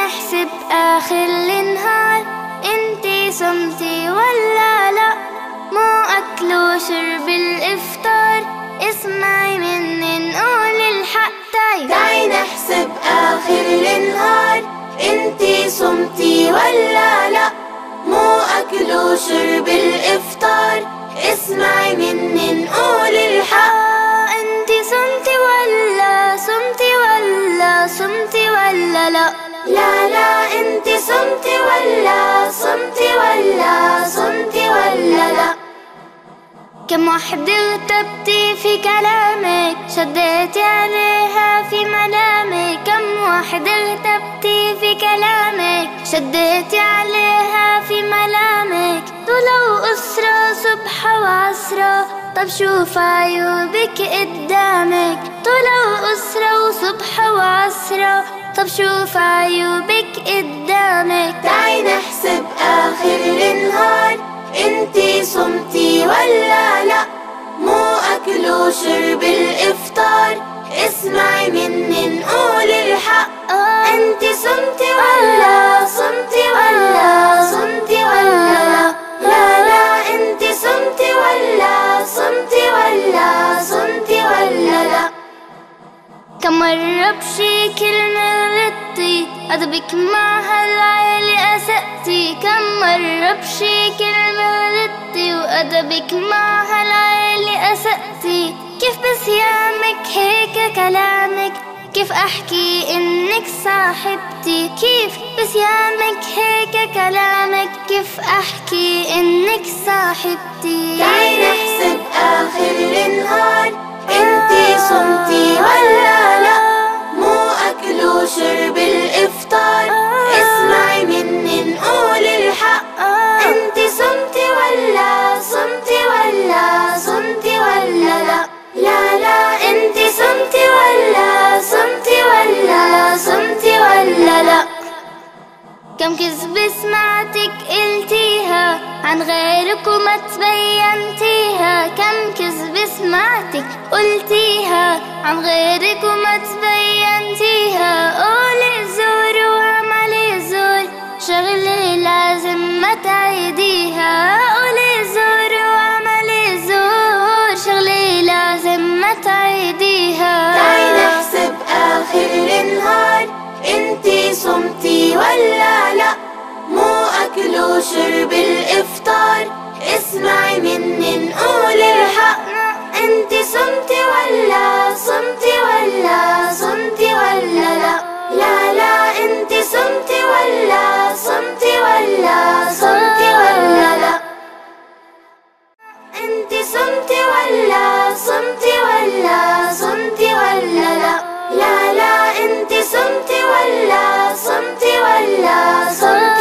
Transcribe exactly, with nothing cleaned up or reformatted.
نحسب آخر النهار، انتي صمتي ولا لا؟ مو أكل وشرب الإفطار، اسمعي مني نقول الحق. تعي تعي نحسب آخر النهار، انتي صمتي ولا لا؟ مو أكل وشرب الإفطار، اسمعي مني نقول الحق. انتي صمتي ولا صمتي ولا صمتي ولا لا؟ لا لا انتي صمتي ولا صمتي ولا صمتي ولا لا؟ كم وحدة ارتبتي في كلامك، شديتي عليها في منامك. كم وحدة ارتبتي في كلامك، شديتي عليها في منامك. طلعوا أسرة صبح وعصرة، طب شوف عيوبك قدامك. طلعوا أسرة وصبح وعصرة، طب شوف عيوبك قدامك. تعي نحسب آخر النهار، انتي صمتي ولا لا؟ مو أكل وشرب الإفطار، اسمعي مني نقول الحق. انتي صمتي ولا صمتي ولا صمتي ولا لا؟ لا لا انتي صمتي ولا صمتي ولا صمتي ولا لا؟ كم مرة بشي كلمة غلطتي، أدبك مع هالعيلة أسأتي. كم مرة بشي كلمة غلطتي، وأدبك مع هالعيلة أسأتي. كيف بصيامك هيك كلامك، كيف أحكي إنك صاحبتي؟ كيف بصيامك هيك كلامك، كيف أحكي إنك صاحبتي؟ تعي نحسب آخر النهار، انتي صمتي ولا لا؟ مو أكل وشرب الإفطار، اسمعي مني نقول الحق. انتي صمتي ولا صمتي ولا صمتي ولا لا؟ لا لا انتي صمتي ولا صمتي ولا صمتي ولا لا؟ كم كذبة سمعتك قلتيها عن غيرك وما تبينتيها. كم كذبة سمعتك قلتيها عن غيرك وما تبينتيها. قولي زور وعملي زور، شغلة لازم ما تعيديها. قولي زور وعملي زور، شغلة لازم ما تعيديها. تعي نحسب آخر النهار، انتي صمتي ولا لا؟ مو أكل وشرب الإفطار، اسمعي مني نقول الحق. انتي صمتي ولا صمتي ولا صمتي ولا لا؟ لا لا انتي صمتي ولا صمتي ولا صمتي ولا لا؟ انتي صمتي ولا صمتي ولا صمتي ولا لا؟ لا لا انتي صمتي ولا صمتي ولا صمتي